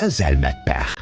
Özel mətbəx.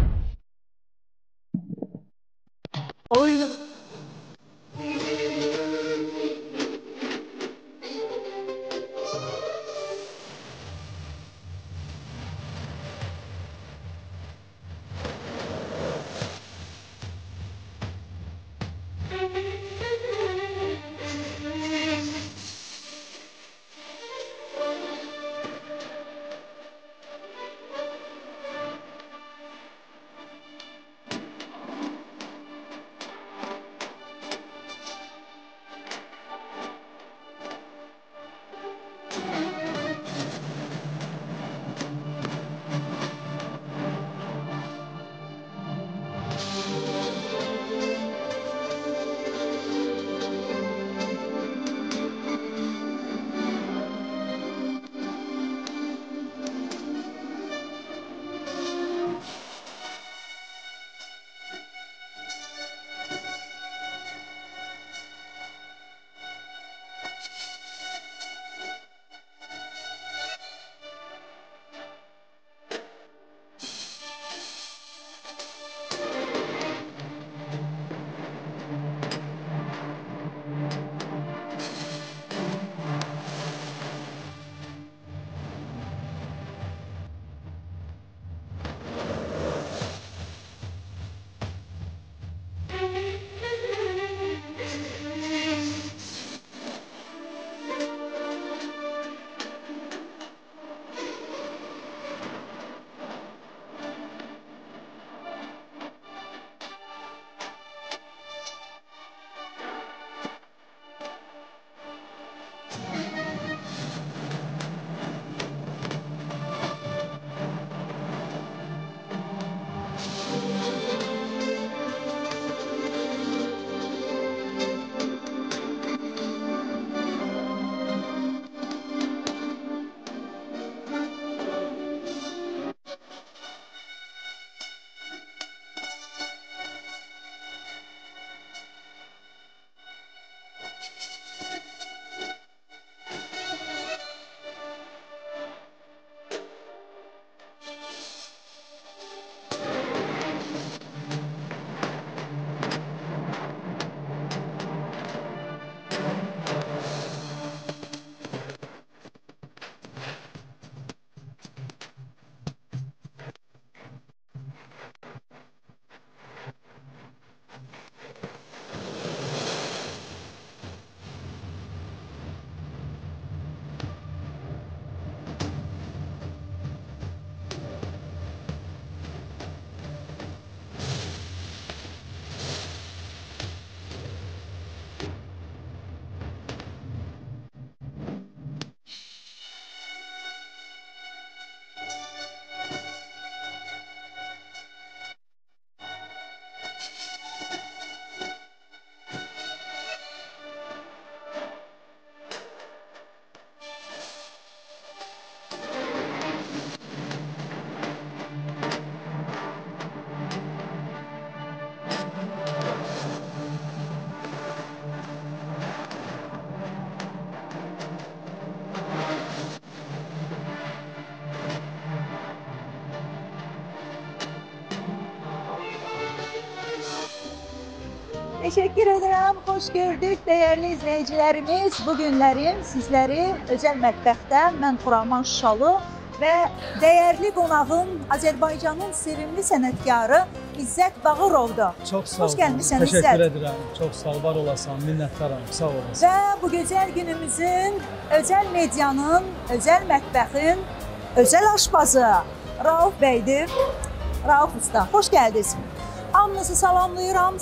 Teşekkür ederim, xoş gördük değerli izleyicilerimiz. Bu günlerim sizləri Özəl Mətbəxdən mən Xuraman Şuşalı və dəyərli qonağım Azərbaycanın sevimli sənətkarı İzzət Bağırovdur. Çox sağ olun. Xoş gəlmişsən İzzət. Təşəkkür edirəm. Çox sağ ol, var olasan, minnətdaram. Sağ olasın. Və bu gözəl günümüzün Özəl Medianın, Özəl Mətbəxin özəl aşpazı Rauf bəydir. Rauf usta, xoş gəldiniz. Hamınızı salamlayıram.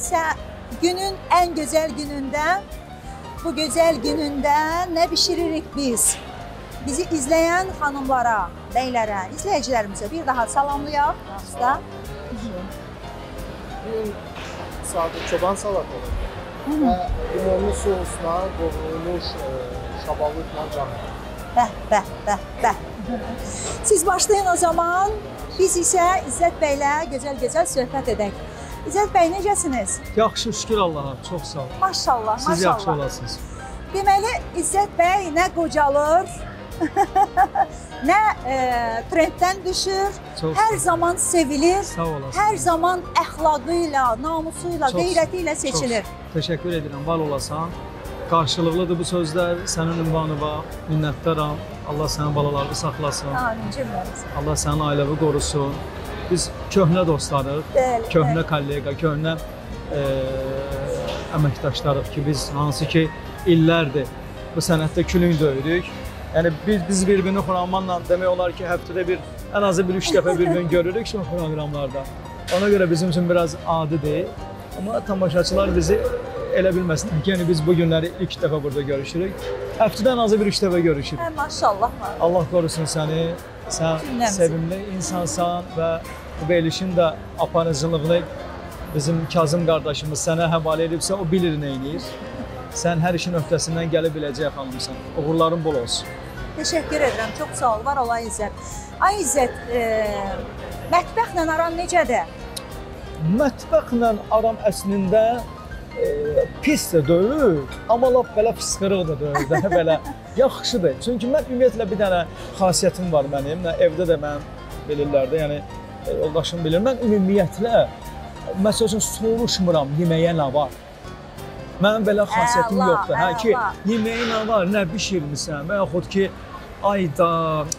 Günün en güzel günündə, bu güzel günündə nə bişiririk biz? Bizi izleyen hanımlara, beylərə, izleyicilərimizə bir daha salamlayaq. Usta. Bugün sadə çoban salatalı və limonlu sousla qovrulmuş şabalıqla canlı. Bəh. Siz başlayın o zaman, biz isə İzzət bəylə gözəl-gözəl söhbət edək. İzzət bəy, necəsiniz? Yaxşı, şükür Allaha, çox sağ olun. Maşallah, Siz yaxşı olasınız. Deməli, İzzət bəy nə qocalır, Nə trenddən düşür, Çox hər zaman sevilir, sağ olasın. hər zaman əxlaqıyla, namusuyla, Çox- qeyrəti ilə seçilir. Çox təşəkkür edirəm, var olasan. Qarşılıqlıdır bu sözlər, sənin ünvanına minnətdaram. Allah sənin balalarını saxlasın. Amin cümləmiz. Allah sənin ailəvi qorusun. Biz köhnə dostlarıq, Bəli, köhnə kollega, köhnə əməkdaşlarıq ki, biz hansı ki illərdir bu sənətdə külünk döyürük. Yəni biz bir-birini Xuramanla demək olar ki, həftədə ən azı 3 dəfə bir-birini görürük şu proqramlarda. Ona görə bizim üçün biraz adidir. Amma tamaşaçılar bizi elə bilməsinlər ki, yəni biz bu günləri ilk dəfə burada görüşürük. Həftədə ən azı 3 dəfə görüşürük. Hə, maşallah. Allah qorusun səni. Sən Cümləmizi. sevimli insansan və bu verilişin də aparıcılığını bizim Kazım qardaşımız sənə həvalə edibsə, o bilir nə edir. Sən hər işin öhdəsindən gələ biləcək xanımsan. Uğurların bol olsun. Təşəkkür edirəm. Çox sağ ol. Var ol ay İzzət. Ay İzzət, mətbəxlə aran necədir? Mətbəxlə aram əslində pis də deyil, amma lap belə fısqırıq da deyil, daha belə yaxşıdır. Çünki mən ümumiyyətlə bir dənə xasiyyətim var mənim, evdə də mən bilirlər də, yəni yoldaşım bilir. Mən ümumiyyətlə məsəl üçün soruşmuram yeməyə nə var. Mənim belə xasiyyətim yoxdur. Hə ki, yeməyə nə var, nə bişirmisən və yaxud ki, ayda,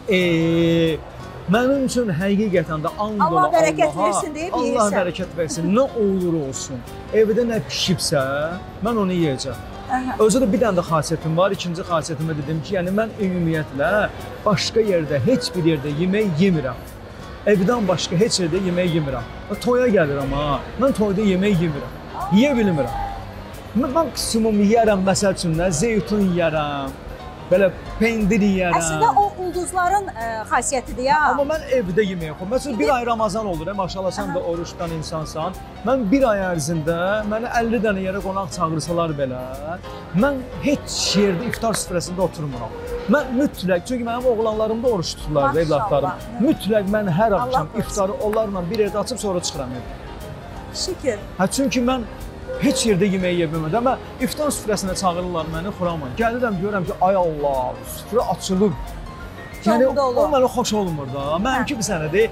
mənim üçün həqiqətən də and ola Allah bərəkət versin deyib yeyirsən. Allah bərəkət versin. Nə olur olsun. Evdə nə pişibsə, mən onu yeyəcəm. Özü də bir dənə də xasiyyətim var. İkinci xasiyyətimə dedim ki, yəni mən ümumiyyətlə başqa yerdə, heç bir yerdə yemək yemirəm. Evdən başqa heç yerdə yemək yemirəm. Toya gəlirəm ha. Mən toyda yemək yemirəm. Yeyə bilmirəm. Mən maksimum yeyərəm, məsəl üçün zeytun yeyərəm. Belə pendir yeyərəm. Əslində o ulduzların xasiyyətidir ya. Amma mən evdə yemək yoxum. Məsələn, bir ay Ramazan olur, maşallah sən də oruç tutan insansan. Mən bir ay ərzində məni 50 dənə yerə qonaq çağırsalar belə, mən heç yerdə iftar süfrəsində oturmuram. Mən mütləq, çünki mənim oğlanlarım da oruç tuturlar, evlatlarım. Mütləq mən hər axşam iftarı onlarla bir yerdə açıb sonra çıxıram evdə. Şükür. Hə, çünki mən heç yerdə yemək yeyə bilmədim. Amma iftar süfrəsinə çağırırlar məni Xuraman. Gəlirəm, görürəm ki, ay Allah, süfrə açılıb. Yəni o mənə xoş olmur da. Mənimki bir sənədir.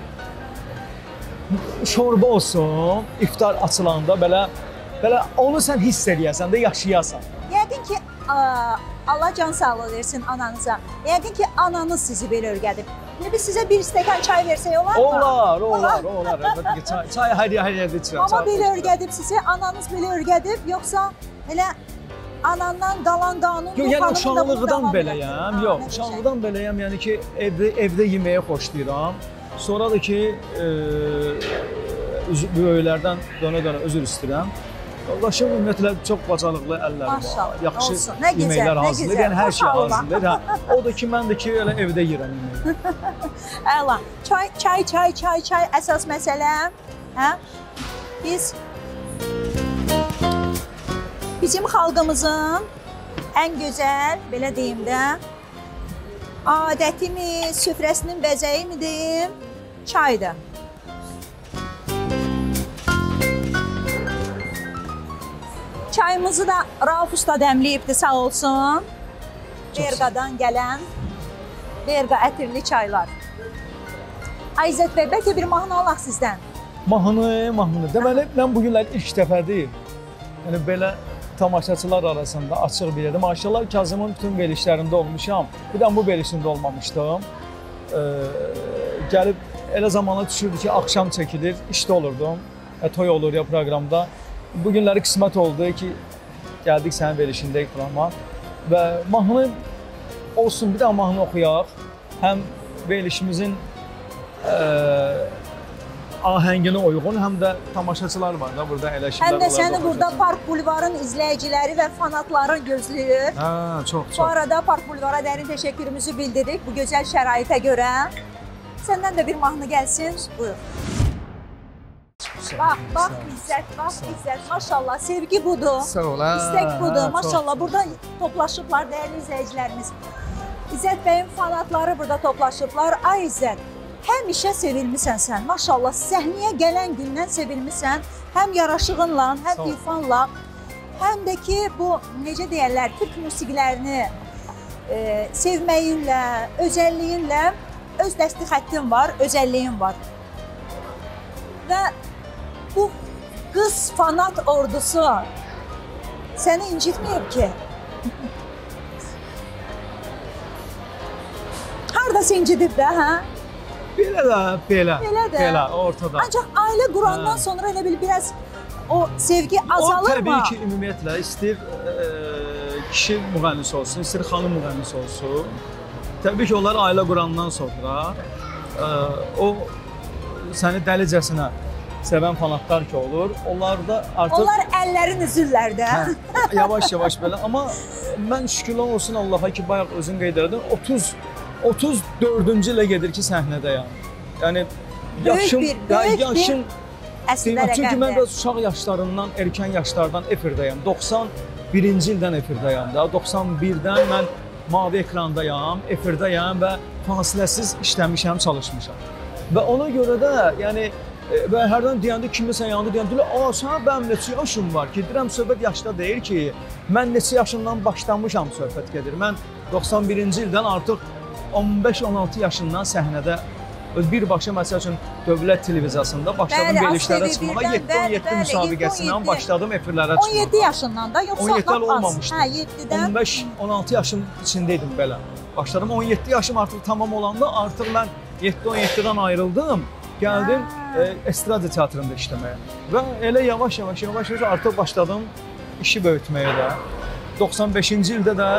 Şorba olsun, iftar açılanda belə onu sən hiss eləyəsən də, yaşayasan. Yəqin ki, Allah can sağlığı versin ananıza. Yəqin ki, ananız sizi belə öyrədib. İndi biz sizə bir stəkan çay versək olar mı? Olar. Əlbəttə ki, çay hər yerdə içirəm. Amma belə öyrədib sizi, ananız belə öyrədib, yoxsa elə anandan qalan qanun yox, yəni uşaqlıqdan beləyəm. Yox, uşaqlıqdan beləyəm, yəni ki, evdə yeməyi xoşlayıram. Sonra da ki, böyüklərdən dönə-dönə üzr istəyirəm. Yoldaşım ümumiyyətlə çox bacarıqlı əlləri var. Yaxşı yeməklər hazırlayır, yəni hər şey hazırlayır. O da ki, mən də ki, elə evdə yeyirəm yeməyi. Əla. Çay əsas məsələ. Hə? Bizim xalqımızın ən gözəl, belə deyim də, adətimi, süfrəsinin bəzəyi mi deyim, çaydır. Çayımızı da Rauf usta dəmləyibdir, sağ olsun. Berqadan gələn Berqa ətirli çaylar. Ay İzzət bəy, bəlkə bir mahnı alaq sizdən. Mahnı. Deməli, mən bu günlər ilk dəfədir. Yəni belə tamaşaçılar arasında açıq bir yerdə. Maşallah Kazımın bütün verilişlərində olmuşam. Bir də bu verilişində olmamışdım. Gəlib elə zamana düşürdü ki, axşam çəkilir, işdə olurdum. Toy olur ya proqramda. Bu günləri qismət oldu ki, gəldik sənin verilişində ekrana və mahnı olsun, bir də mahnı oxuyaq. Həm verilişimizin ahəngine uyğun, həm də tamaşaçılar var da burada eləşirlər. Həm də səni burada Park Bulvarın izləyiciləri və fanatları gözləyir. Hə, çox. Bu arada Park Bulvara dərin təşəkkürümüzü bildiririk bu gözəl şəraitə görə. Səndən də bir mahnı gəlsin, buyur. Bax İzzət, maşallah, sevgi budur, istək budur, maşallah. Burada toplaşıblar dəyərli izləyicilərimiz. İzzət bəyin fanatları burada toplaşıblar. Ay İzzət, həmişə sevilmisən sən, maşallah, səhnəyə gələn gündən sevilmisən. Həm yaraşığınla, həm ifanla, həm də ki, bu, necə deyərlər, Türk musiqilərini sevməyinlə, özəlliyinlə öz dəsti xəttin var, özəlliyin var. Və bu qız fanat ordusu səni incitməyib ki? Haradasa incidib də, hə? Belə də, belə. Belə də. Belə, ortada. Ancaq ailə qurandan sonra elə bil biraz o sevgi azalır mı? O təbii ki, ümumiyyətlə istəyir kişi müğənnisi olsun, istəyir xanım müğənnisi olsun. Təbii ki, onlar ailə qurandan sonra o səni dəlicəsinə sevən fanatlar ki olur, onlarda artıq... Onlar əllərin üzürlər də. Yavaş-yavaş belə, amma mən şükürlər olsun Allaha ki, bayaq özün qeyd edin, 34-cü ilə gedir ki, səhnədəyəm. Yəni, yaşım... Böyük əslində rəqəmdir. Çünki mən də uşaq yaşlarından, erkən yaşlardan efirdəyəm. 91-ci ildən efirdəyəm da, 91-dən mən mavi ekrandayam, efirdəyəm və fasiləsiz işləmişəm, çalışmışam. Və ona görə də, yəni, və hərdən deyəndə kimisə yanında deyəndə, sən bənim neçə yaşım var ki, deyirəm, söhbət yaşda deyil ki, mən neçə yaşından başlamışam söhbət gedir. Mən 91-ci ildən artıq 15-16 yaşından səhnədə birbaşa, məsəl üçün, Dövlət televiziyasında başladım verilişlərə çıxmağa, 7-17 müsabiqəsindən başladım efirlərə çıxmağa. 17 yaşından da, yoxsa 17 olmamışdı. Hə, 7-dən. 15-16 yaşım içindeydim belə. Başladım, 17 yaşım artıq tamam olanda, artıq mən 7-17-dən ayrıldım. Gəldim estrada teatrında işləməyə və elə yavaş-yavaş artıq başladım işi böyütməyə də. 95-ci ildə də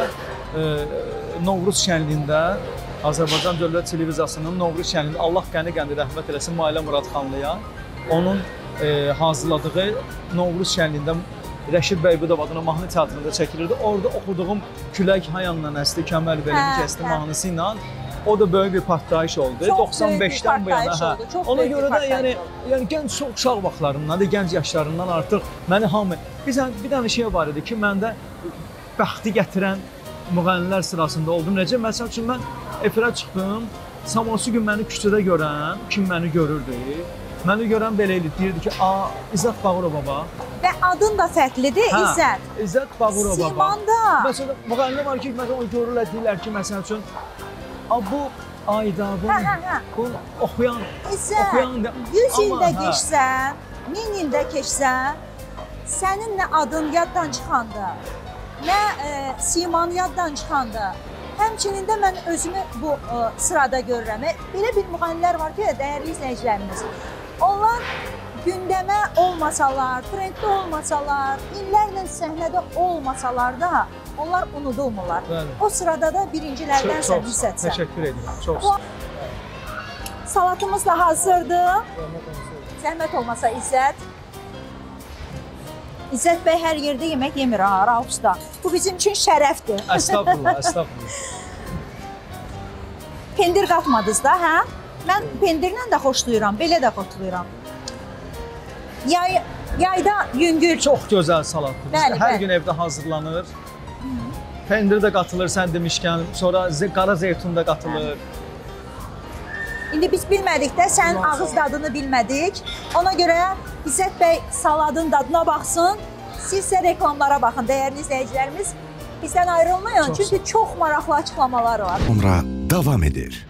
Novruz şənliyində, Azərbaycan Dövlət Televiziyasının Novruz şənliyində, Allah qəni-qəni rəhmət eləsin Mailə Muradxanlıya, onun hazırladığı Novruz şənliyində Rəşid Bəybudov adına mahnı teatrında çəkilirdi. Orada oxuduğum Külək Hayanla Əsli Kəməl Belini Kəsdi mahnısı ilə o da böyük bir partlayış oldu. 95-dən bu yana. Ona görə də yəni gənc uşaq vaxtlarından, gənc yaşlarından artıq məni hamı... Bir dənə şey var idi ki, məndə bəxti gətirən müğənnilər sırasında oldum. Necə? Məsəl üçün, mən efirə çıxdım, sabahsı gün məni küçədə görən, kim məni görürdü? Məni görən belə idi, deyirdi ki, İzzət Bağırova bax. Və adın da fərqlidir, İzzət. İzzət Bağırova bax. Simanda. Məsələn, müğənnilə var ki, o görürlər, deyirlər ki, məsəl üçün, bu ayda, bu oxuyan... İzzət, 100 ildə keçsən, 1000 ildə keçsən, sənin nə adın yaddan çıxandı, nə siman yaddan çıxandı. Həmçinin də mən özümü bu sırada görürəm. Belə bir müğənnilər var ki, dəyərli izləyicilərimiz. Onlar gündəmə olmasalar, trenddə olmasalar, illərlə səhnədə olmasalar da, onlar unudulmurlar. O sırada da birincilərdən sən hissətsən. Təşəkkür edirəm, çox. Salatımız da hazırdır. Zəhmət olmasa İzzət. İzzət bəy hər yerdə yemək yemir, Rauf usta. Bu bizim üçün şərəfdir. Əstəğfurullah, əstəğfurullah. Pendir qatmadınız da, hə? Mən pendirlə də xoşlayıram, belə də xoşlayıram. Yayda yüngül. Çox gözəl salatdır. Hər gün evdə hazırlanır. Pendir də qatılır, sən demişkən, sonra qara zeytun da qatılır. İndi biz bilmədik də, sənin ağız dadını bilmədik. Ona görə İzzət bəy saladın dadına baxsın, siz isə reklamlara baxın, dəyərli izləyicilərimiz. Bizdən ayrılmayın, çünki çox maraqlı açıqlamalar var. Sonra davam edir.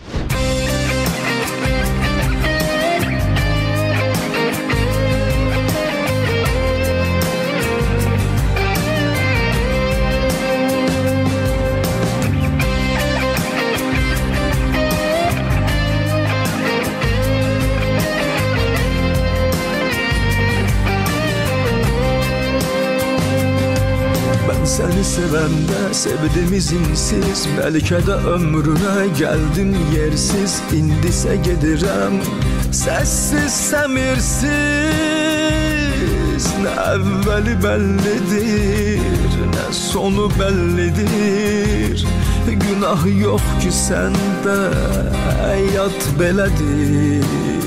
Səni sevəndə sevdim izinsiz, bəlkə də ömrünə gəldim yersiz. İndisə gedirəm səssiz, səmirsiz. Nə əvvəli bəllidir, nə sonu bəllidir. Günah yox ki səndə, həyat belədir.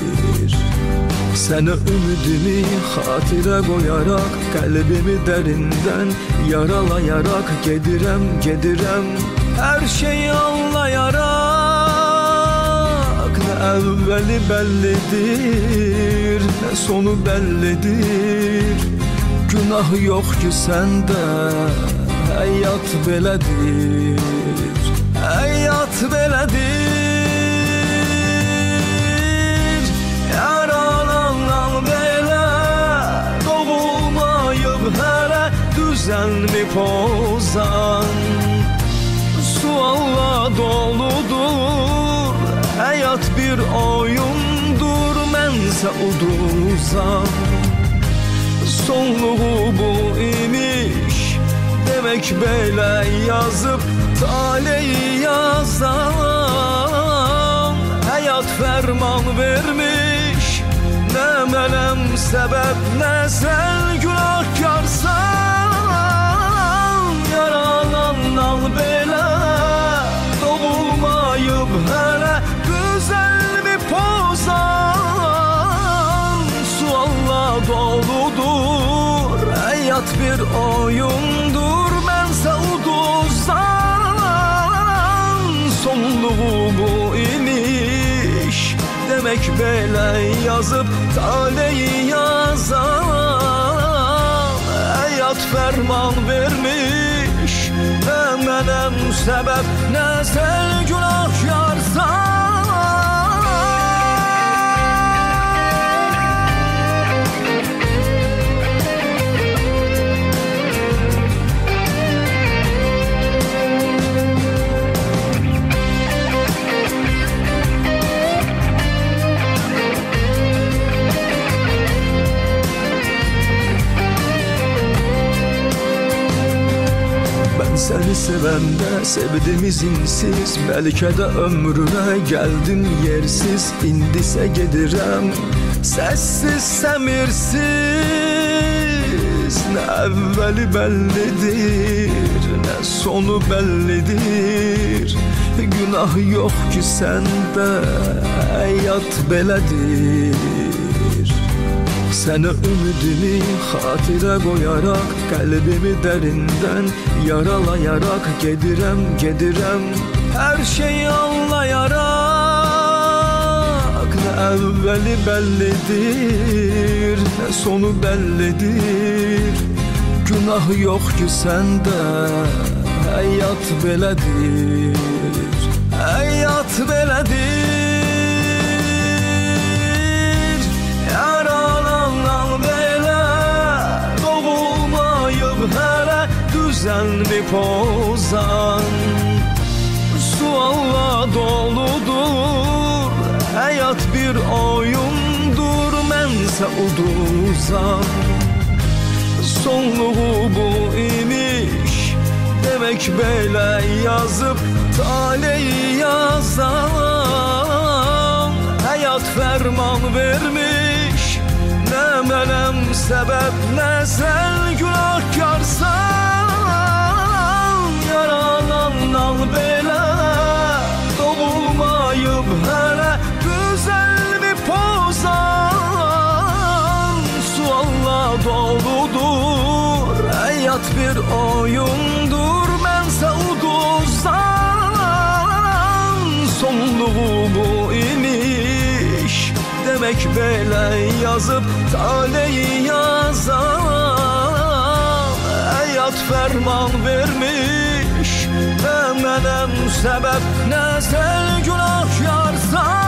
Sənə ümidimi xatirə qoyaraq, qəlbimi dərindən yaralayaraq gedirəm, hər şeyi anlayaraq. Nə əvvəli bəllidir, nə sonu bəllidir. Günah yox ki səndə, həyat belədir. doludur. Həyat bir oyundur, mənsə uduzam. Sonluğu bu imiş, demək belə yazıb taleyi yazan. Həyat fərman vermiş, nə mənəm səbəb, nə sən günahkarsan. Yaranandan belə doğulmayıb hələ düzəlmi pozan. Sualla doludur, həyat bir oyundur, mənsə uduzan. Sonluğu bu imiş, demək belə yazıb taleyi yazan. Həyat fərman vermiş, nə mənəm səbəb, nə sən günahkarsan. Səni sevəndə sevdim izinsiz, bəlkə də ömrünə gəldim yersiz. İndisə gedirəm səssiz, səmirsiz. Nə əvvəli bəllidir, nə sonu bəllidir. Günah yox ki səndə, həyat belədir. Sənə ümidimi xatirə qoyaraq, qəlbimi dərindən yaralayaraq gedirəm, gedirəm, hər şeyi anlayaraq. Nə əvvəli bəllidir, nə sonu bəllidir. Günah yox ki səndə, həyat belədir, həyat belədir. Hələ düzəlmi pozan. Sualla doludur, həyat bir oyundur, mənsə uduzan. Sonluğu bu imiş, demək belə yazıb taleyi yazan. Həyat fərman vermiş, nə mənəm səbəb, nə sən günahkarsan. Yaranandan belə doğulmayıb hələ düzəlmi pozan. Sualla doludur, həyat bir oyundur, mənsə uduzan. Sonluğu bu imiş, demək belə yazıb taleyi yazan. Həyat fərman vermiş, nə mənəm səbəb, nə sən günahkarsan.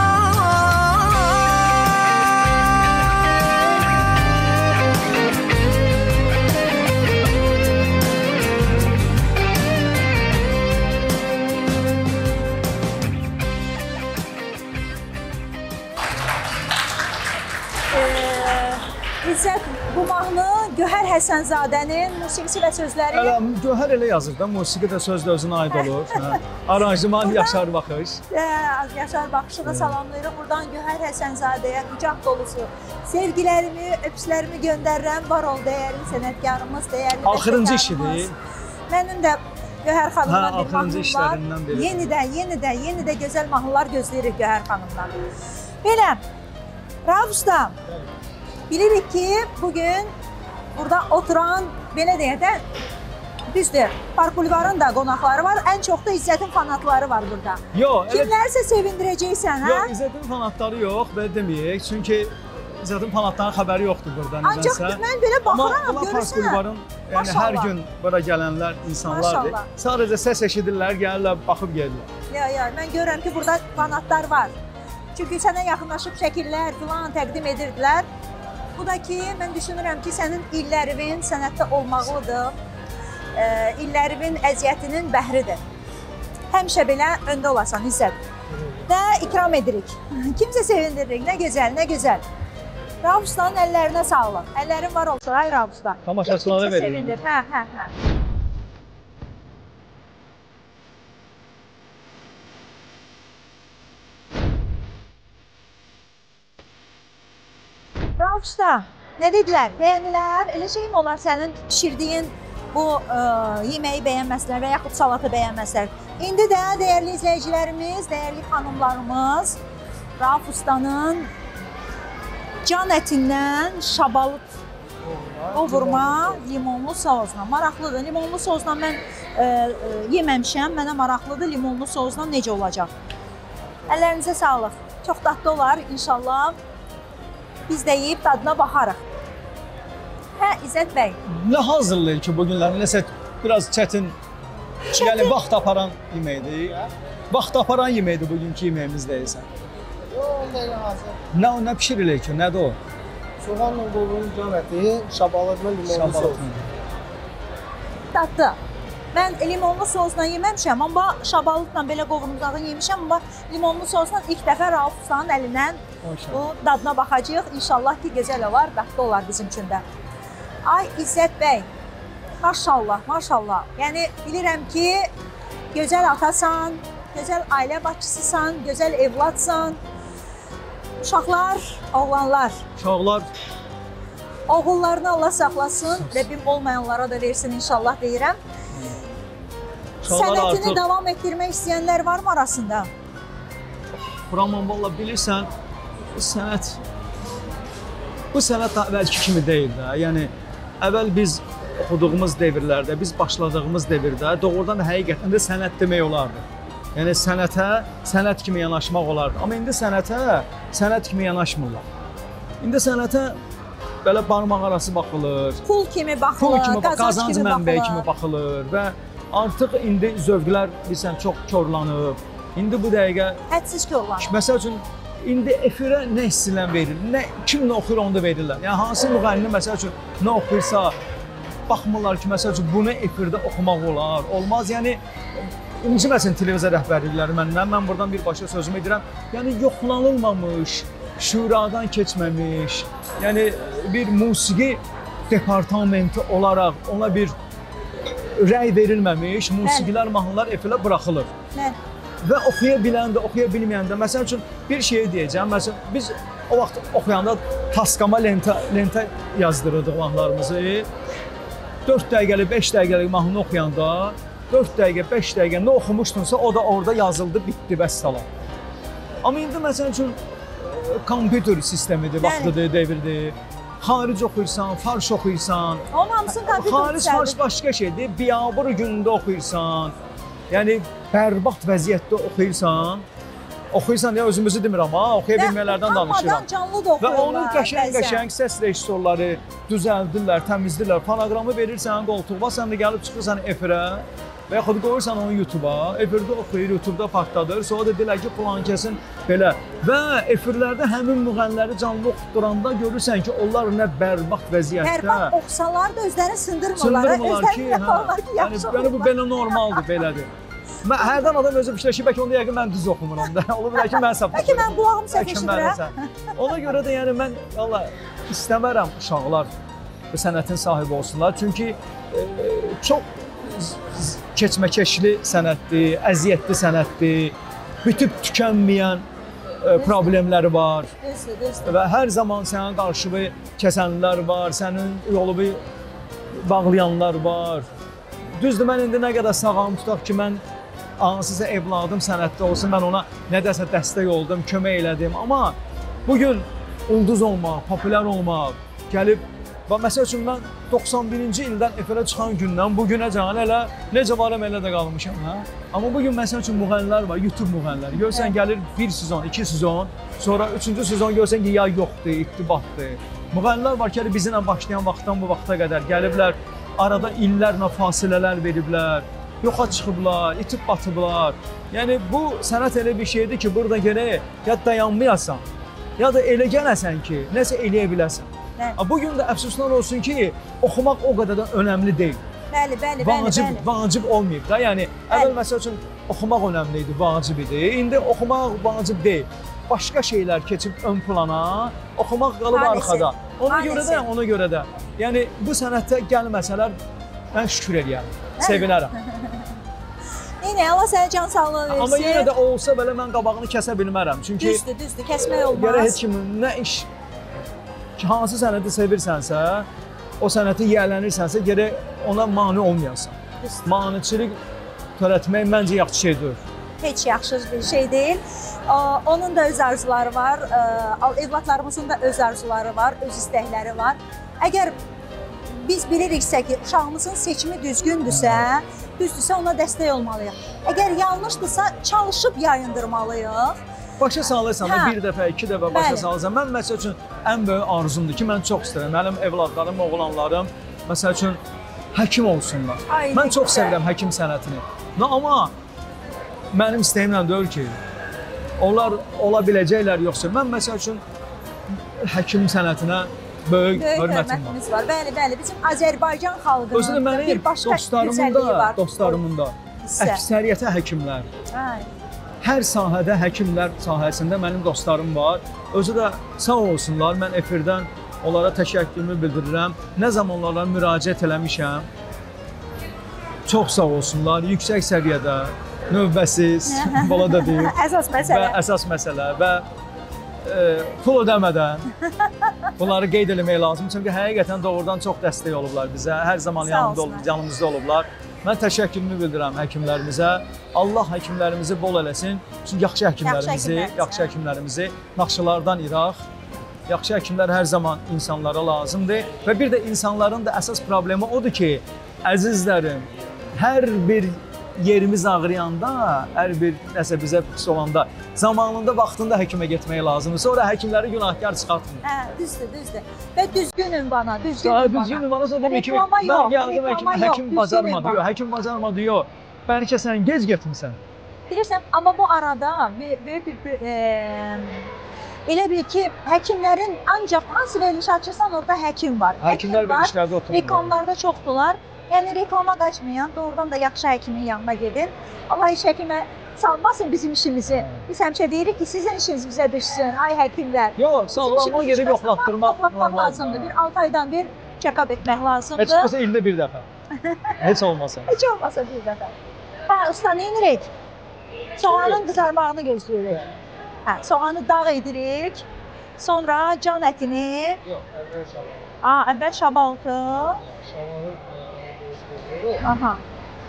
İzzət, bu mahnı Gövhər Həsənzadənin musiqisi və sözləri. Gövhər elə yazır da, musiqi də söz də özünə aid olur. Aranjman Yaşar Baxış. Yaşar Baxışı da salamlayırıq. Buradan Gövhər Həsənzadəyə qucaq dolusu sevgilərimi, öpüşlərimi göndərirəm. Var ol dəyərli sənətkarımız, dəyərli axırıncı işidir. Mənim də Gövhər xanımdan bir axırıncı işlərindən biri. Yenidən gözəl mahnılar gözləyirik Gövhər xanımdan. Belə, Rauf usta, bilirik ki, bugün burada oturan, belə deyək də, düzdür, Park Bulvarın da qonaqları var, ən çox da İzzətin fanatları var burada. Kimlərsə sevindirəcəksən, hə? Yox, İzzətin fanatları yox, belə deməyək, çünki İzzətin fanatlarının xəbəri yoxdur burada. Ancaq mən belə baxıram, görürsən. Amma Park Bulvarın, yəni hər gün bura gələnlər insanlardır. Sadəcə səs eşidirlər, gəlirlər, baxıb gedirlər. Mən görürəm ki, burada fanatlar var. Çünki sənə yaxınlaşıb şəkillər filan təqdim edirdilər. Bu da ki, mən düşünürəm ki, sənin illərimin sənətdə olmağıdır, illərimin əziyyətinin bəhridir. Həmişə belə öndə olasan İzzət. Nə ikram edirik. Kimsə sevindiririk. Nə gözəl, nə gözəl. Rauf ustanın əllərinə sağlıq. Əllərin var olsun, ay Rauf usta. Tamaşaçılara verin. Sevindir. Hə. Rauf usta, nə dedilər? Bəyəndilər? Elə şey mi olar sənin pişirdiyin bu yeməyi bəyənməslər və yaxud salatı bəyənməslər? İndi də dəyərli izləyicilərimiz, dəyərli xanımlarımız Rauf ustanın can ətindən şabalıt qovurma limonlu sosla. Maraqlıdır. Limonlu sosla mən yeməmişəm. Mənə maraqlıdır limonlu sosla necə olacaq. Əllərinizə sağlıq. Çox dadlı olar inşallah. Biz də yeyib dadına baxarıq. Hə, İzzət bəy. Nə hazırlayır ki, bugünləri nəsə biraz çətin, yəni vaxt aparan yeməkdir. Vaxt aparan yeməkdir bugünkü yeməyimiz deyilsən. Yox, onda hazır. Nə bişirilir ki, nədir o? Soğanla qovurulmuş can əti, şabalıqla limonlu sos. Dadlı. Mən limonlu sosla yeməmişəm, amma şabalıqla belə qovurmuzağını yemişəm, amma limonlu sosla ilk dəfə Rauf ustanın əlindən bu dadına baxacağıq. İnşallah ki, gözəl olar, dadlı olar bizim üçün də. Ay İzzət bəy, maşallah, maşallah. Yəni bilirəm ki, gözəl atasan, gözəl ailə başçısısan, gözəl evladsan. Uşaqlar, oğlanlar. Uşaqlar. Oğullarını Allah saxlasın, Rəbbim olmayanlara da versin inşallah deyirəm. Sənətini davam etdirmək istəyənlər var mı arasında? Buraman, valla bilirsən, bu sənət da əvvəlki kimi deyil də. Yəni, əvvəl biz oxuduğumuz devirlərdə, biz başladığımız devirdə doğrudan həqiqətən də sənət demək olardı. Yəni, sənətə, sənət kimi yanaşmaq olardı. Amma indi sənətə, sənət kimi yanaşmırlar. İndi sənətə belə barmaq arası baxılır. Pul kimi baxılır, qazanc mənbəyi kimi baxılır və artıq indi zövqlər bilirsən çox korlanıb. İndi bu dəqiqə hədsiz korlanıb. Məsəl üçün indi efirə nə hissilən verilir, kim nə oxuyur onu da verirlər. Yəni hansı müğənni məsəl üçün nə oxuyursa baxmırlar ki, məsəl üçün bunu efirdə oxumaq olar, olmaz. Yəni inciməsin televiziya rəhbərlikləri məndən. Mən buradan birbaşa sözümü edirəm. Yəni yoxlanılmamış, şuradan keçməmiş, yəni bir musiqi departamenti olaraq ona bir rəy verilməmiş musiqilər, mahnılar efirə buraxılır. Və oxuya bilən də, oxuya bilməyən də. Məsəl üçün bir şey deyəcəm. Məsələn, biz o vaxt oxuyanda taskama lentə yazdırırdıq mahnılarımızı. 4 dəqiqəlik, 5 dəqiqəlik mahnı oxuyanda 4 dəqiqə, 5 dəqiqə nə oxumuşdunsa o da orada yazıldı, bitdi, vəssalam. Amma indi məsəl üçün kompüter sistemidir, vaxtıdır, devirdir. Xaric oxuyursan, fars oxuyursan. Onun hamısını kompüter xaric, fars başqa şeydir. Biabır gündə oxuyursan. Yəni bərbad vəziyyətdə oxuyursan. Oxuyursan deyə özümüzü demirəm, amma oxuya bilməklərdən danışıram. Canlı da oxuyurlar. Və onun qəşəng səs rejissorları düzəldirlər, təmizdirlər. Fonoqramı verirsən qoltuğa, sən də gəlib çıxırsan efirə və yaxud qoyursan onu YouTube-a, efirdə oxuyur, YouTube-da partladır. Sonra da deyirlər ki, filan kəsin belə. Və efirlərdə həmin müğənniləri canlı oxutduranda görürsən ki, onlar nə bərbad vəziyyətdə. Bərbad oxusalar da özlərini sındırmırlar. Sındırmırlar ki, yəni bu belə normaldır, belədir. Hərdən adam özü fikirləşir, bəlkə onda yəqin mən düz oxumuram da. Ola bilər ki, mən səhv oxumuram. Bəlkə mən qulağım səhv eşidirəm. Ona görə də yəni mən valla istəmərəm uşaqlar bu sənətin sahibi olsunlar. Çünki çox keçməkeşli sənətdir, əziyyətli sənətdir, bitib tükənməyən problemləri var. Və hər zaman sənin qarşını kəsənlər var, sənin yolunu bağlayanlar var. Düzdür, mən indi nə qədər sağam tutaq ki, mən hansısa evladım sənətdə olsun, mən ona nədəsə dəstək oldum, kömək elədim. Amma bugün ulduz olmaq, populyar olmaq gəlib, məsəl üçün mən 91-ci ildən efirə çıxan gündən bu günə can elə necə varım elə də qalmışam. Amma bugün məsəl üçün müğənnilər var, YouTube müğənniləri. Görsən gəlir 1 sezon, 2 sezon, sonra 3-cü sezon görsən ki, ya yoxdur, iktibatdır. Müğənnilər var ki, bizimlə başlayan vaxtdan bu vaxta qədər gəliblər, arada illərlə fasilələr veriblər, yoxa çıxıblar, itib batıblar. Yəni bu sənət elə bir şeydir ki, burada gərək ya dayanmayasan, ya da elə gələsən ki, nəsə eləyə biləsən. Bugün də əfsuslar olsun ki, oxumaq o qədər də önəmli deyil. Bəli, bəli, Vacib, bəli. vacib olmayıb da. Yəni əvvəl məsəl üçün oxumaq önəmli idi, vacib idi. İndi oxumaq vacib deyil. Başqa şeylər keçib ön plana, oxumaq qalıb arxada. Ona görə də. Yəni bu sənətdə gəlməsələr mən şükür eləyərəm, sevinərəm. Yenə Allah sənə can sağlığı versin. Amma yenə də olsa belə mən qabağını kəsə bilmərəm. Çünki düzdür, kəsmək olmaz. Gərək heç kim nə iş hansı sənəti sevirsənsə, o sənəti yiyələnirsənsə, gərək ona mane olmayasan. Maneçilik törətmək məncə yaxşı şey deyil. Heç yaxşı bir şey deyil. Onun da öz arzuları var, evlatlarımızın da öz arzuları var, öz istəkləri var. Əgər biz biliriksə ki, uşağımızın seçimi düzgündürsə, ona dəstək olmalıyıq. Əgər yanlışdırsa, çalışıb yayındırmalıyıq. Başa salırsan da bir dəfə, iki dəfə başa salırsan. Mən məsəl üçün ən böyük arzumdur ki, mən çox istəyirəm. Mənim evladlarım, oğlanlarım məsəl üçün həkim olsunlar. Mən çox sevirəm həkim sənətini. Amma mənim istəyimlə deyil ki, onlar ola biləcəklər yoxsa. Mən məsəl üçün həkim sənətinə böyük hörmətim var. Bəli, bəli. Bizim Azərbaycan xalqının bir başqa gözəlliyi var. Dostlarımın da əksəriyyəti həkimlər. Hər sahədə həkimlər sahəsində mənim dostlarım var. Özü də sağ olsunlar, mən efirdən onlara təşəkkürümü bildirirəm. Nə zaman onlara müraciət eləmişəm, çox sağ olsunlar, yüksək səviyyədə, növbəsiz, bala da deyil. Əsas məsələ. Və əsas məsələ və pul ödəmədən bunları qeyd eləmək lazım. Çünki həqiqətən doğrudan çox dəstək olublar bizə, hər zaman yanımızda olublar. Mən təşəkkürümü bildirirəm həkimlərimizə. Allah həkimlərimizi bol eləsin. Çünki yaxşı həkimlərimizi naxışlardan iraq. Yaxşı həkimlər hər zaman insanlara lazımdır. Və bir də insanların da əsas problemi odur ki, əzizlərim, hər bir yerimiz ağrıyanda, hər bir nəsə bizə pis olanda, zamanında, vaxtında həkimə getmək lazımdır. Sonra həkimləri günahkar çıxartmır. Düzdür. Və düzgün ünvana, Düzgün ünvana sonra demək ki, mən gəldim həkim bacarmadı, yox, həkim bacarmadı, yox. Bəlkə sən gec getmirsən. Bilirsən, amma bu arada böyük bir elə bil ki, həkimlərin ancaq hansı veriliş açırsan, orada həkim var. Həkimlər verilişlərdə otururlar. Reklamlarda çoxdular. Yəni reklama qaçmayan, doğrudan da yaxşı həkimin yanına gedin. Allah iş həkimə salmasın bizim işimizi. Biz həmişə deyirik ki, sizin işiniz bizə düşsün, ay həkimlər. Yox, sağlamlığa gedib yoxlatdırmaq lazımdır. Bir 6 aydan bir check-up etmək lazımdır. Heç olmasa ildə bir dəfə. Heç olmasa. Heç olmasa bir dəfə. Usta, nə edirik? Soğanın qızarmağını gözləyirik. Soğanı dağ edirik. Sonra can ətini. Yox, əvvəl şabaltı. Əvvəl şabaltı. Aha.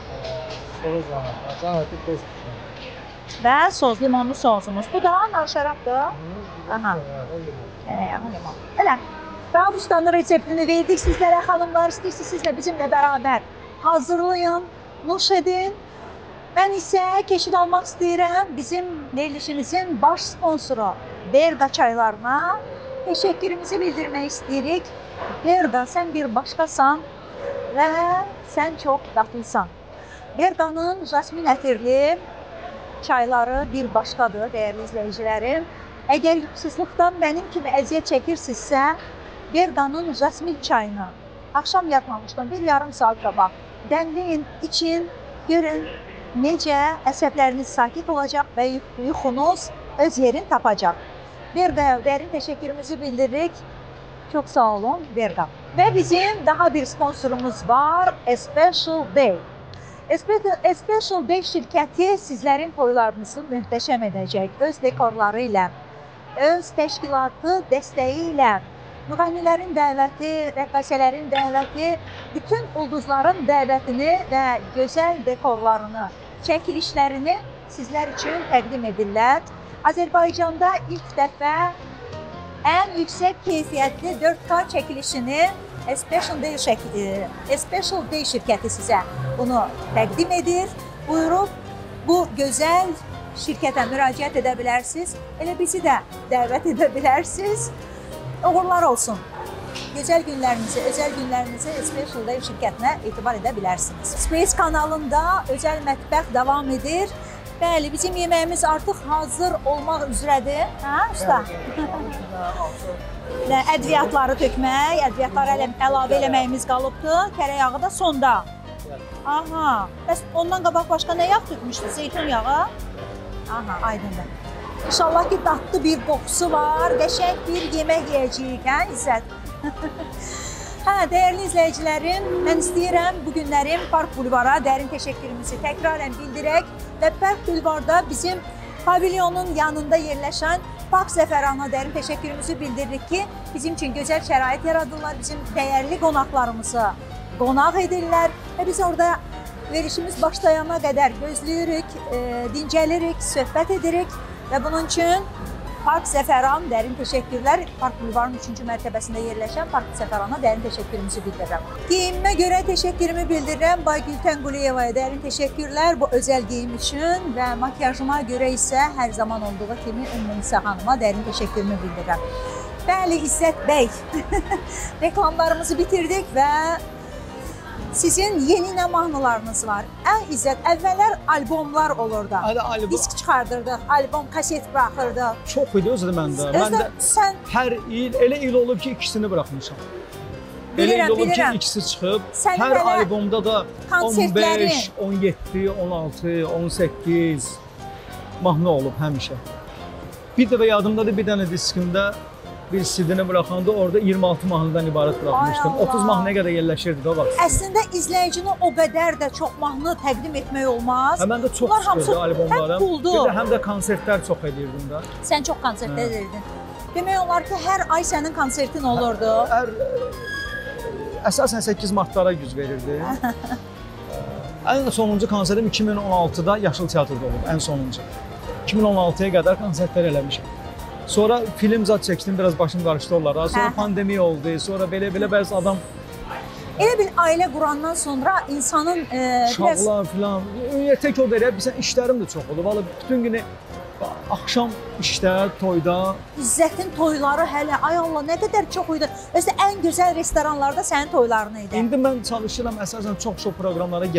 Can əti tez pişir. Və soz, limonlu sozumuz. Bu da nar şərabdır. Aha. Limon. Elə. Daha ustanın reseptini verdik sizlərə, xanımlar. İstəyirsiniz siz də bizimlə bərabər hazırlayın, nuş edin. Mən isə keçid almaq istəyirəm bizim verilişimizin baş sponsoru Berda çaylarına təşəkkürümüzü bildirmək istəyirik. Berda, sən bir başqasan və sən çox dadlısan. Berda'nın jasmin ətirli çayları bir başqadır, dəyərli izləyicilərim. Əgər yuxusuzluqdan mənim kimi əziyyət çəkirsinizsə, Berda'nın jasmin çayını axşam yatmamışdan bir yarım saat qabaq dəmləyin, için, görün necə əsəbləriniz sakit olacaq və yuxunuz öz yerini tapacaq. Berda'ya dərin təşəkkürümüzü bildiririk. Çox sağ olun, Berda. Və bizim daha bir sponsorumuz var, Special Day. Special Day şirkəti sizlərin toylarınızı möhtəşəm edəcək. Öz dekorları ilə, öz təşkilatı dəstəyi ilə, müğənnilərin dəvəti, rəqqasələrin dəvəti, bütün ulduzların dəvətini və gözəl dekorlarını, çəkilişlərini sizlər üçün təqdim edirlər. Azərbaycanda ilk dəfə ən yüksək keyfiyyətli 4K çəkilişini Special Day şirkəti sizə bunu təqdim edir. Buyurub bu gözəl şirkətə müraciət edə bilərsiniz. Elə bizi də dəvət edə bilərsiniz. Uğurlar olsun. Gözəl günlərinizi, özəl günlərinizi Special Day şirkətinə etibar edə bilərsiniz. Space kanalında özəl mətbəx davam edir. Bəli, bizim yeməyimiz artıq hazır olmaq üzrədir. Hə, usta? Ədviyyatları tökmək, ədviyyatları əlavə eləməyimiz qalıbdır. Tərəyağı da sonda. Aha. Bəs ondan qabaq başqa nə yağ tökmüşdü? Zeytun yağı? Aha, aydındır. İnşallah ki, dadlı bir qoxusu var, qəşəng bir yemək yeyəcəyik, hə İzzət? Hə, dəyərli izləyicilərim, mən istəyirəm bu günlərim Park Bulvara dərin təşəkkürümüzü təkrarən bildirək və Park Bulvarda bizim pavilyonun yanında yerləşən Park Zəfərana dərin təşəkkürümüzü bildiririk ki, bizim üçün gözəl şərait yaradırlar, bizim dəyərli qonaqlarımızı qonaq edirlər və biz orada verişimiz başlayana qədər gözləyirik, dincəlirik, söhbət edirik və bunun üçün Park Zəfəran dərin təşəkkürlər. Park Bulvarın 3-cü mərtəbəsində yerləşən Park Zəfərana dərin təşəkkürümüzü bildirirəm. Geyimimə görə təşəkkürümü bildirirəm. Baygültən Quliyevaya dərin təşəkkürlər bu özəl geyim üçün və makyajıma görə isə hər zaman olduğu kimi Ümmü Nisa xanıma dərin təşəkkürümü bildirirəm. Bəli, İzzət bəy, reklamlarımızı bitirdik və sizin yeni nə mahnılarınız var? İzzət, əvvəllər albomlar olurdu. Disk çıxardırdıq, albom, kaset buraxırdıq. Çox idi özü də məndə. Məndə hər il, elə il olub ki, ikisini buraxmışam. Elə il olub ki, ikisi çıxıb. Hər albomda da 15, 17, 16, 18 mahnı olub həmişə. Bir dəfə yadımdadır, bir dənə diskimdə bir CD-ni buraxanda orada 26 mahnıdan ibarət buraxmışdım. 30 mahnıya qədər yerləşirdi o vaxt. Əslində izləyicinə o qədər də çox mahnı təqdim etmək olmaz. Mən də çox çıxırdı albomlarım. Bir də həm də konsertlər çox edirdim də. Sən çox konsertlər edirdin. Demək olar ki, hər ay sənin konsertin olurdu. Əsasən 8 martlara güc verirdi. Ən sonuncu konsertim 2016-da Yaşıl Teatrda olub, ən sonuncu. 2016-ya qədər konsertlər eləmişəm. Sonra film zad çəkdim, biraz başım qarışdı onlara. Sonra pandemiya oldu, sonra belə bəzi adam... Elə bir ailə qurandan sonra insanın uşaqlar filan, tək o deyir, bilsən işlərim də çox oldu. Vallahi bütün günü axşam işdə, toyda. İzzətin toyları hələ, ay Allah, nə qədər çox idi. Özdə ən gözəl restoranlarda sənin toyların idi. İndi mən çalışıram, əsasən çox getmirəm.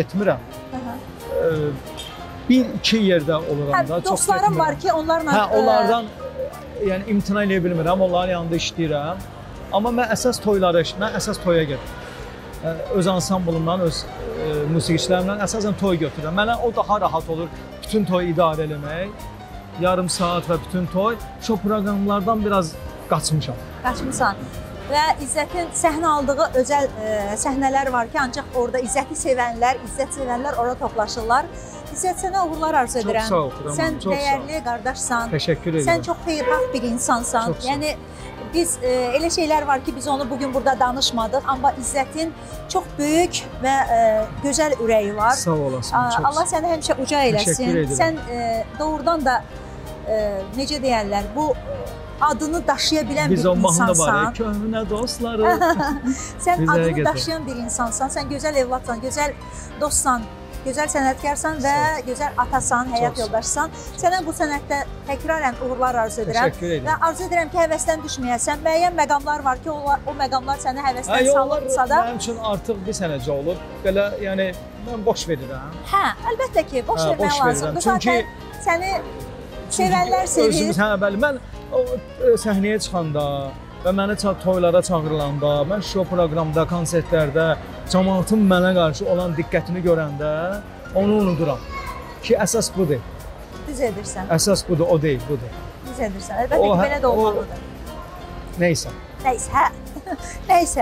Bir-iki yerdə oluram da, çox dostlarım var ki, onlarla... Onlardan yəni imtina eləyə bilmirəm, onların yanında işləyirəm. Amma mən əsas toya gedirəm. Öz ansamblımdan, öz musiqiçilərimdən əsasən toy götürürəm. Mənə o daha rahat olur, bütün toyu idarə eləmək. Yarım saat və bütün toy. Çox proqramlardan biraz qaçmışam. Qaçmışsan. Və İzzətin səhnə aldığı özəl səhnələr var ki, ancaq orada İzzəti sevənlər, İzzət sevənlər orada toplaşırlar. İzzət, sənə uğurlar arzu edirəm. Çox sağ ol, Xürrəm. Sən dəyərli qardaşsan. Təşəkkür edirəm. Sən çox xeyirxah bir insansan. Yəni biz elə şeylər var ki, biz onu bugün burada danışmadıq, amma İzzətin çox böyük və gözəl ürəyi var. Sağ olasın. Allah səni həmişə uca eləsin. Təşəkkür edirəm. Sən doğrudan da necə deyərlər, bu adını daşıya bilən bir insansan. Biz o mahnı var, köhnə dostları. Sən adını daşıyan bir insansan, sən gözəl evladsan, gözəl dostsan, gözəl sənətkarsan və gözəl atasan, həyat yoldaşsan. Sənə bu sənətdə təkrarən uğurlar arzu edirəm. Təşəkkür edirəm. Və arzu edirəm ki, həvəsdən düşməyəsən. Müəyyən məqamlar var ki, o məqamlar səni həvəsdən salırsa da... Mənim üçün artıq bir sənəcə olub. Belə, yəni, mən boş verirəm. Hə, əlbəttə ki, boş vermək lazımdır. Zaten səni sevənlər sevir. Bəli, mən səhnəyə çıxanda və məni toylara çağırılanda, mən şou proqramda, konsertlərdə cəmaatın mənə qarşı olan diqqətini görəndə onu unuduram ki, əsas budur. Düz edirsən. Əsas budur, o deyil, budur. Düz edirsən. Əlbəttə ki, belə də olmalıdır. Neysə. Neysə, hə. Neysə.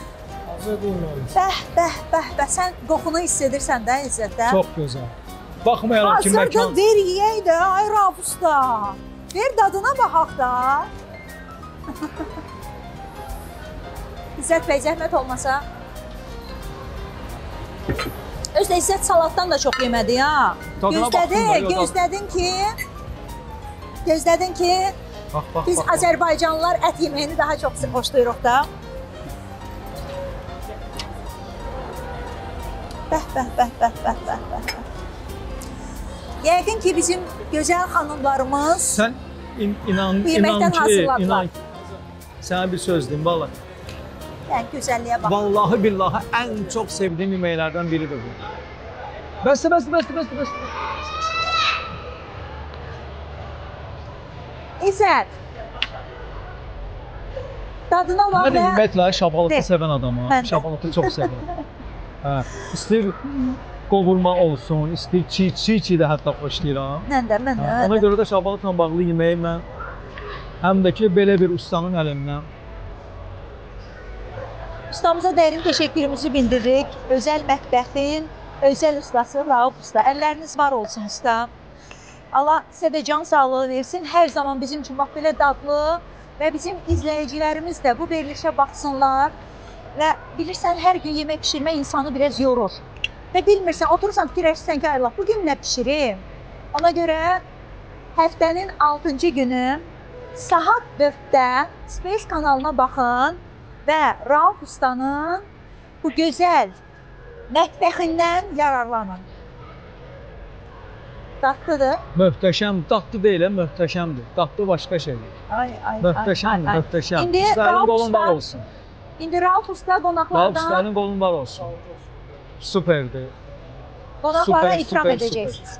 Bəh. Sən qoxunu hiss edirsən də, İzzətdə. Çox gözəl. Baxmayaraq ki, məkan... Hazırda ver yeyək də, ay Rauf usta. Ver dadına baxaq da. İzzət bəy, zəhmət olmasa. Özdə İzzət salatdan da çox yemədi, ha. Gözlədin ki, biz Azərbaycanlılar ət yeməyini daha çox xoşlayırıq da. Bəh. Yəqin ki, bizim gözəl xanımlarımız sən inan ki, sənə bir söz deyim, valla. Yəni, gözəlliyə bax. Vallahi billahi ən çox sevdiyim yeməklərdən biridir bu. Bəs. İzzət, dadına bax və... Mən ümumiyyətlə şabalıqı sevən adamam, şabalıqı çox sevirəm. Hə, istəyir qovurma olsun, istəyir çiğ də hətta xoşlayıram. Mən də. Ona görə də şabalıqla bağlı yeməyi mən həm də ki belə bir ustanın əlindən. Ustamıza dərin təşəkkürümüzü bildiririk. Özəl mətbəxin özəl ustası Rauf usta. Əlləriniz var olsun usta. Allah sizə də can sağlığı versin. Hər zaman bizim üçün bax belə dadlı və bizim izləyicilərimiz də bu verilişə baxsınlar. Və bilirsən, hər gün yemək pişirmək insanı biraz yorur. Və bilmirsən, oturursan fikirləşirsən ki, Allah, bugün nə pişirim? Ona görə həftənin 6-cı günü saat 4-də Space kanalına baxın və Rauf ustanın bu gözəl mətbəxindən yararlanın. Dadlıdır. Möhtəşəm, dadlı deyil, möhtəşəmdir. Dadlı başqa şeydir. Möhtəşəm, möhtəşəm. İndi Ustaların qolun var olsun. İndi Rauf usta qonaqlardan... Rauf ustanın qolun var olsun. Süperdir. Qonaqlara ikram edəcəksiniz.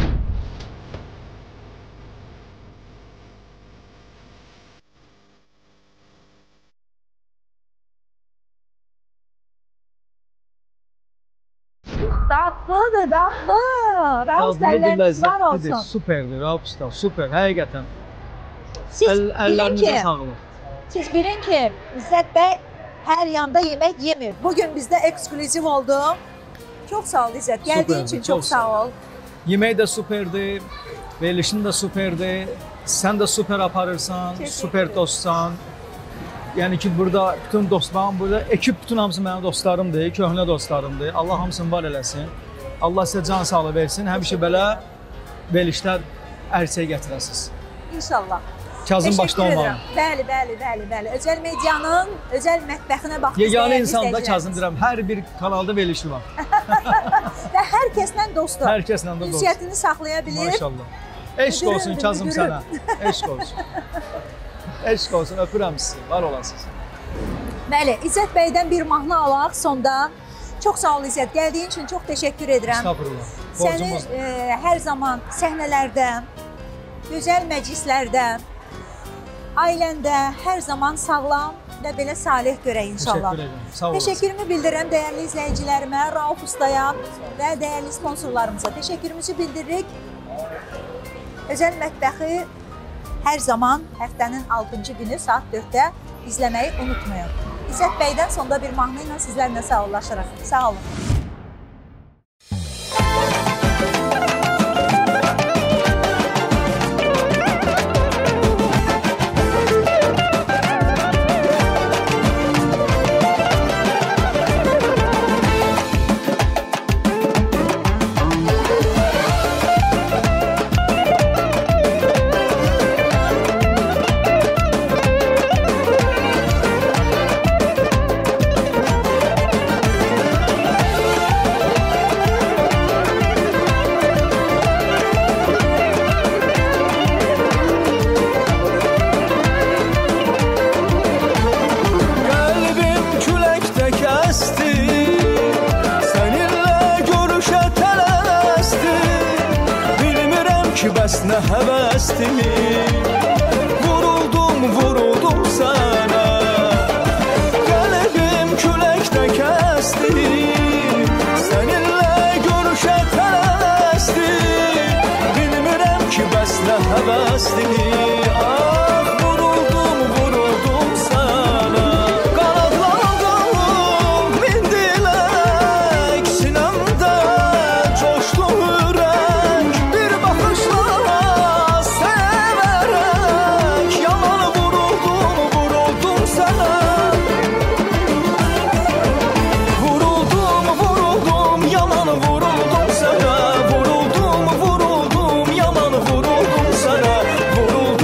Dadlıdır, dadlı. Rauf əlləriniz var olsun. Süperdir, Rauf usta, süper, həqiqətən. Siz bilin ki, İzzət bəy hər yanda yemək yemir. Bugün bizdə eksklüziv oldu. Çox sağ ol İzzət, gəldiyin üçün çox sağ ol. Yemək də süperdir, verilişin də süperdir. Sən də süper aparırsan, süper dostsan. Yəni ki, burada bütün dostlarım, burada ekip bütün hamısı mənim dostlarımdır, köhnə dostlarımdır. Allah hamısını var eləsin. Allah sizə can sağlığı versin. Həmişə belə verilişlər ərsəyə gətirəsiniz. İnşallah. Kazım başda olmalı. Bəli. Özəl medianın özəl mətbəxinə baxdınız. Yeganə insan da Kazım deyirəm, hər bir kanalda verilişi var. Və hər kəslə dostdur. Hər kəslə də dost. Ünsiyyətini saxlaya bilir. Maşallah. Eşq olsun Kazım sənə. Eşq olsun. Eşq olsun, öpürəm sizi, var olasınız. Bəli, İzzət bəydən bir mahnı alaq sonda. Çox sağ ol İzzət, gəldiyin üçün çox təşəkkür edirəm. Estağfurullah. Səni hər zaman səhnələrdə, gözəl məclislərdə, ailəndə hər zaman sağlam və belə salih görək inşallah. Təşəkkür edirəm, sağ olasın. Təşəkkürümü bildirirəm dəyərli izləyicilərimə, Rauf ustaya və dəyərli sponsorlarımıza. Təşəkkürümüzü bildiririk. Özəl mətbəxi hər zaman həftənin 6-cı günü saat 4-də izləməyi unutmayın. İzzət bəydən sonda bir mahnı ilə sizlərlə sağollaşırıq. Sağ olun. Nə həvəstimi vuruldum sana. Qəlbim küləkdə kəsdi, səninlə görüşə tələsdi. Bilmirəm ki, bəs nə həvəstimi. Ah, vuruldum sana. Qanadlandım, mindilək sinəmdə coşdu ürək. Bir baxışla vuruldum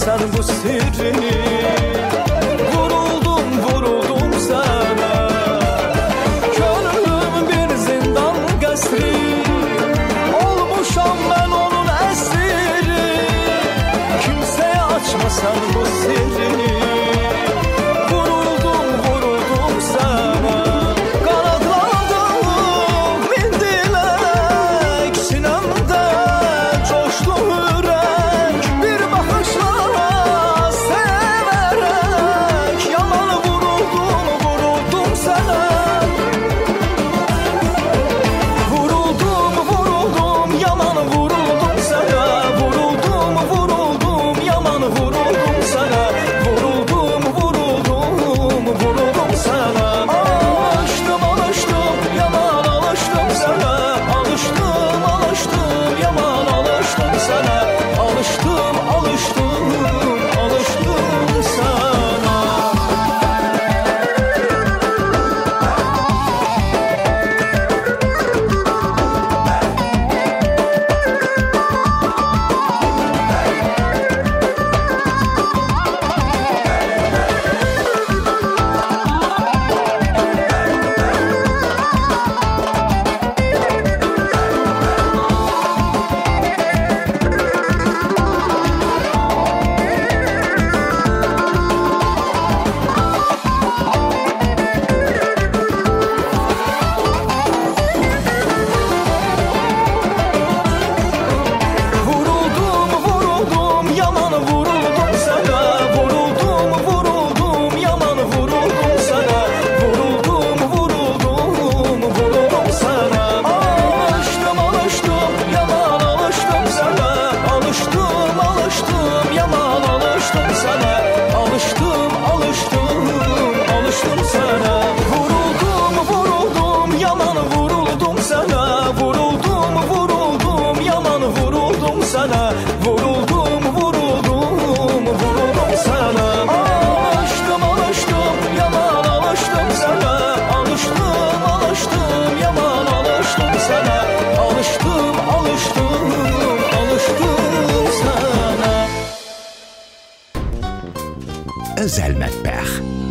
açmasan bu sirri. Vuruldum, vuruldum sana. Könlüm bir zindan qəsri. Olmuşam mən onun əsiri. Kimsəyə açmasan bu sirri. Vuruldum, vuruldum sana. Qanadlandım, mindilək sinəmdə coşdu ürək. Bir baxışla sevərək yaman vuruldum, vuruldum sana. Vuruldum, vuruldum, yaman vuruldum sana. Vuruldum, vuruldum, yaman vuruldum sana. Vuruldum, vuruldum, vuruldum sana. Alışdım, alışdım, yaman alışdım sana. Alışdım, alışdım, yaman alışdım sana. Alışdım, alışdım, alışdım sana. Vuruldum, vuruldum, yaman vuruldum sana. Vuruldum, vuruldum, yaman vuruldum sana. Vuruldum, vuruldum, vuruldum sana. Alışdım, alışdım, yaman alışdım sana. Alışdım, alışdım, yaman alışdım sana. Alışdım, alışdım, alışdım sana. Vuruldum, vuruldum, yaman vuruldum sana. Vuruldum, vuruldum, yaman vuruldum sana. Vuruldum, vuruldum, vuruldum sana. Alışdım, alışdım, yaman alışdım sana. Alışdım, alışdım, yaman alışdım sana. Alışdım, alışdım, alışdım sana. Özel Mətbəx.